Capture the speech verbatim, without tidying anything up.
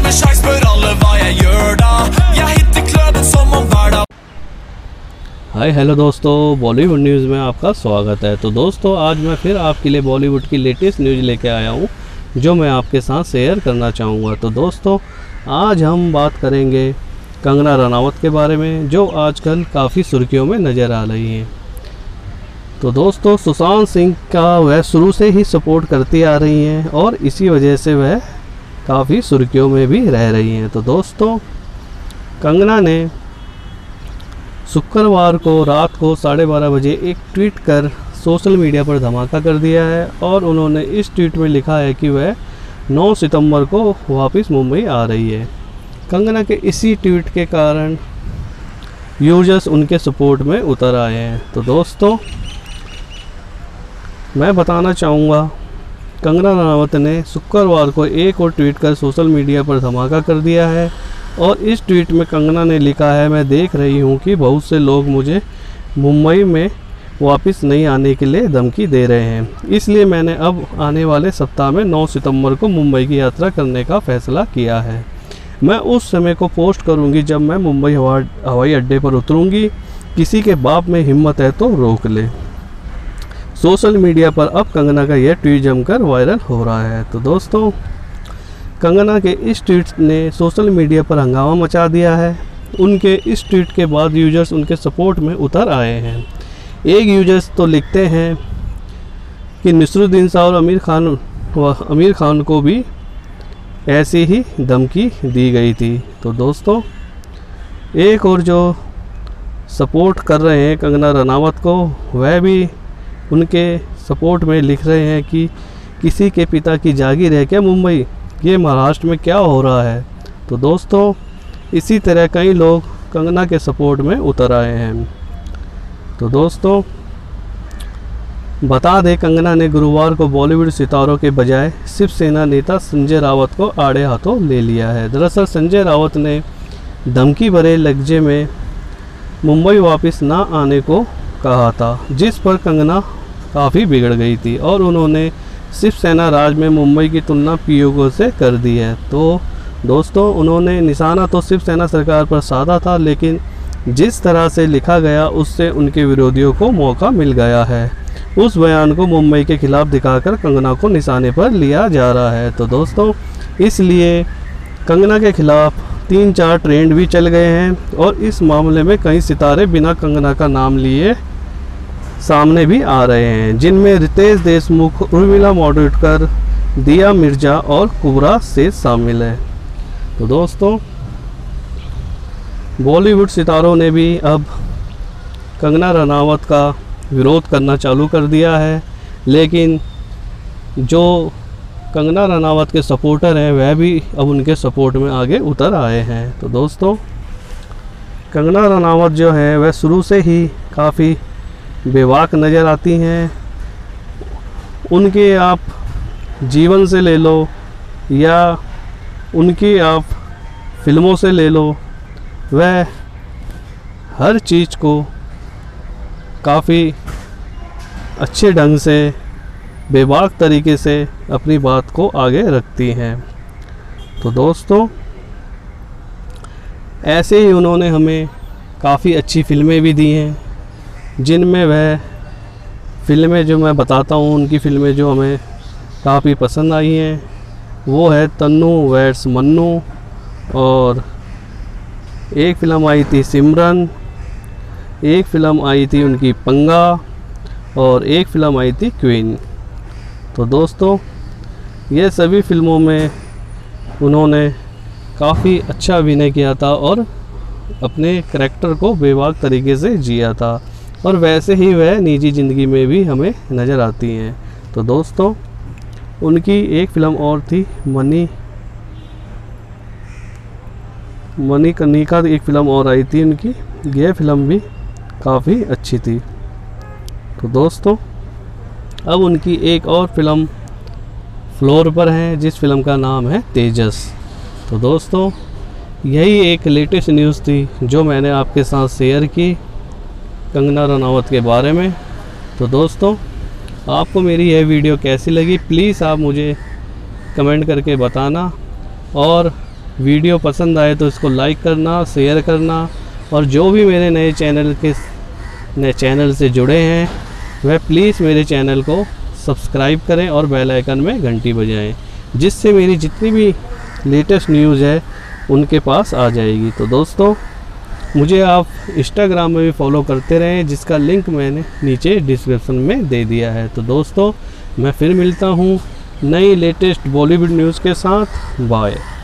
med sjanse, spør alle hva jeg gjør da. Jeg hitter kløden som om hver dag. Hi hello दोस्तों, Bollywood news में आपका स्वागत है। तो दोस्तों, आज मैं फिर आपके लिए बॉलीवुड की लेटेस्ट न्यूज़ लेके आया हूँ जो मैं आपके साथ शेयर करना चाहूँगा। तो दोस्तों, आज हम बात करेंगे कंगना रनावत के बारे में, जो आजकल काफ़ी सुर्खियों में नज़र आ रही हैं। तो दोस्तों, सुशांत सिंह का वह शुरू से ही सपोर्ट करती आ रही हैं और इसी वजह से वह काफ़ी सुर्खियों में भी रह रही हैं। तो दोस्तों, कंगना ने शुक्रवार को रात को साढ़े बारह बजे एक ट्वीट कर सोशल मीडिया पर धमाका कर दिया है और उन्होंने इस ट्वीट में लिखा है कि वह नौ सितंबर को वापस मुंबई आ रही है। कंगना के इसी ट्वीट के कारण यूजर्स उनके सपोर्ट में उतर आए हैं। तो दोस्तों, मैं बताना चाहूँगा, कंगना रनावत ने शुक्रवार को एक और ट्वीट कर सोशल मीडिया पर धमाका कर दिया है और इस ट्वीट में कंगना ने लिखा है, मैं देख रही हूँ कि बहुत से लोग मुझे मुंबई में वापस नहीं आने के लिए धमकी दे रहे हैं, इसलिए मैंने अब आने वाले सप्ताह में नौ सितंबर को मुंबई की यात्रा करने का फैसला किया है। मैं उस समय को पोस्ट करूँगी जब मैं मुंबई हवाई अड्डे पर उतरूँगी। किसी के बाप में हिम्मत है तो रोक ले। सोशल मीडिया पर अब कंगना का यह ट्वीट जमकर वायरल हो रहा है। तो दोस्तों, कंगना के इस ट्वीट ने सोशल मीडिया पर हंगामा मचा दिया है। उनके इस ट्वीट के बाद यूजर्स उनके सपोर्ट में उतर आए हैं। एक यूजर्स तो लिखते हैं कि नसरुद्दीन शाह और आमिर खान व आमिर खान को भी ऐसी ही धमकी दी गई थी। तो दोस्तों, एक और जो सपोर्ट कर रहे हैं कंगना रनावत को, वह भी उनके सपोर्ट में लिख रहे हैं कि किसी के पिता की जागीर है क्या मुंबई, ये महाराष्ट्र में क्या हो रहा है। तो दोस्तों, इसी तरह कई लोग कंगना के सपोर्ट में उतर आए हैं। तो दोस्तों, बता दें, कंगना ने गुरुवार को बॉलीवुड सितारों के बजाय शिवसेना नेता संजय रावत को आड़े हाथों ले लिया है। दरअसल संजय रावत ने धमकी भरे लहजे में मुंबई वापस ना आने को कहा था, जिस पर कंगना काफ़ी बिगड़ गई थी और उन्होंने शिवसेना राज में मुंबई की तुलना पीयूष से कर दी है। तो दोस्तों, उन्होंने निशाना तो शिवसेना सरकार पर साधा था, लेकिन जिस तरह से लिखा गया उससे उनके विरोधियों को मौका मिल गया है। उस बयान को मुंबई के खिलाफ दिखाकर कंगना को निशाने पर लिया जा रहा है। तो दोस्तों, इसलिए कंगना के खिलाफ तीन चार ट्रेंड भी चल गए हैं और इस मामले में कई सितारे बिना कंगना का नाम लिए सामने भी आ रहे हैं, जिनमें रितेश देशमुख, उर्मिला मातोंडकर, दिया मिर्जा और कुबरा सेठ शामिल है। तो दोस्तों, बॉलीवुड सितारों ने भी अब कंगना रनावत का विरोध करना चालू कर दिया है, लेकिन जो कंगना रनावत के सपोर्टर हैं वह भी अब उनके सपोर्ट में आगे उतर आए हैं। तो दोस्तों, कंगना रनावत जो है वह शुरू से ही काफ़ी बेबाक नज़र आती हैं। उनके आप जीवन से ले लो या उनकी आप फिल्मों से ले लो, वह हर चीज़ को काफ़ी अच्छे ढंग से बेबाक तरीके से अपनी बात को आगे रखती हैं। तो दोस्तों, ऐसे ही उन्होंने हमें काफ़ी अच्छी फिल्में भी दी हैं, जिनमें वह फिल्में जो मैं बताता हूँ, उनकी फिल्में जो हमें काफ़ी पसंद आई हैं वो है तन्नू वेड्स मन्नू, और एक फ़िल्म आई थी सिमरन, एक फ़िल्म आई थी उनकी पंगा, और एक फ़िल्म आई थी क्वीन। तो दोस्तों, ये सभी फिल्मों में उन्होंने काफ़ी अच्छा अभिनय किया था और अपने करैक्टर को बेबाक तरीके से जिया था, और वैसे ही वह निजी ज़िंदगी में भी हमें नज़र आती हैं। तो दोस्तों, उनकी एक फ़िल्म और थी मनी मनी कनिका, एक फ़िल्म और आई थी उनकी, यह फ़िल्म भी काफ़ी अच्छी थी। तो दोस्तों, अब उनकी एक और फ़िल्म फ्लोर पर है, जिस फ़िल्म का नाम है तेजस। तो दोस्तों, यही एक लेटेस्ट न्यूज़ थी जो मैंने आपके साथ शेयर की कंगना रनावत के बारे में। तो दोस्तों, आपको मेरी यह वीडियो कैसी लगी प्लीज़ आप मुझे कमेंट करके बताना, और वीडियो पसंद आए तो इसको लाइक करना, शेयर करना, और जो भी मेरे नए चैनल के नए चैनल से जुड़े हैं वह प्लीज़ मेरे चैनल को सब्सक्राइब करें और बेल आइकन में घंटी बजाएं, जिससे मेरी जितनी भी लेटेस्ट न्यूज़ है उनके पास आ जाएगी। तो दोस्तों, मुझे आप इंस्टाग्राम में भी फॉलो करते रहें, जिसका लिंक मैंने नीचे डिस्क्रिप्शन में दे दिया है। तो दोस्तों, मैं फिर मिलता हूँ नई लेटेस्ट बॉलीवुड न्यूज़ के साथ। बाय।